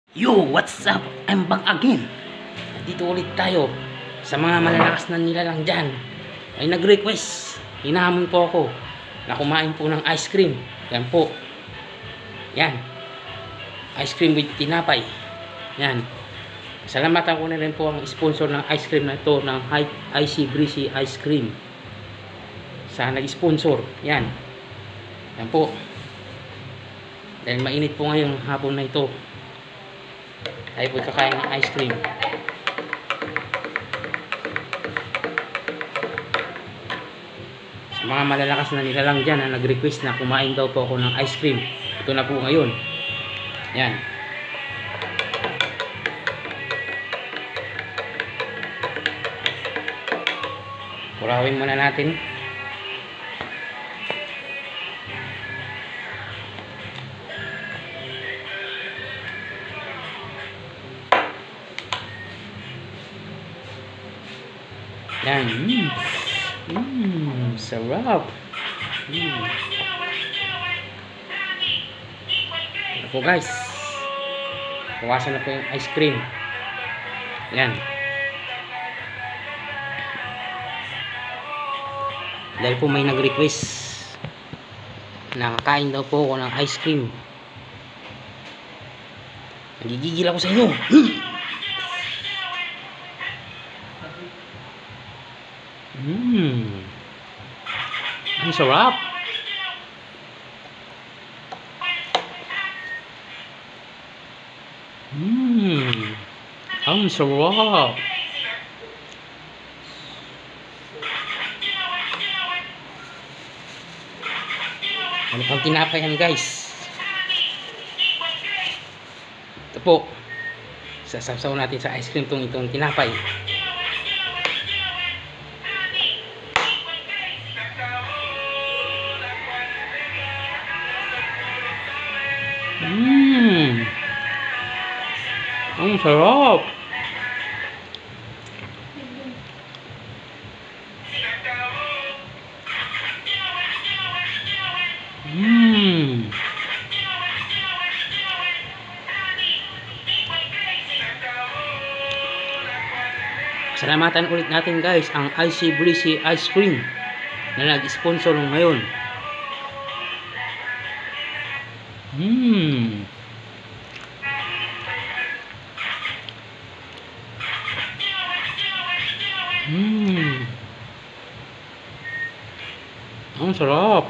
Yo, what's up? I'm back again. Nandito ulit tayo sa mga malalakas na nilalang dyan. Ay nag-request. Hinahamon po ako na kumain po ng ice cream. Yan po. Yan. Ice cream with tinapay. Yan. Salamatan ko na rin po ang sponsor ng ice cream na ito ng Icy Breezy Ice Cream. Sa nag-sponsor. Yan. Yan po. Dahil mainit po ngayong hapon na ito. Tayo po kakain ng ice cream. Sa mga malalakas na nilalang dyan na nag-request na kumain daw po ako ng ice cream. Ito na po ngayon. Yan. Kurawin muna natin. Yan. Sarap. Ito po guys. Bawasan na po yung ice cream. Yan. Dahil po may nag-request na kakain daw po ako ng ice cream. Nagigigil ako sa inyo. Ang sarap. Ang sarap. Ano pang tinapay yan guys? Ito po. Sasawsaw natin sa ice cream itong tinapay. Ang sarap. Salamatan ulit natin guys ang Icy Breezy Ice Cream na nag-sponsor ngayon. Ang sarap.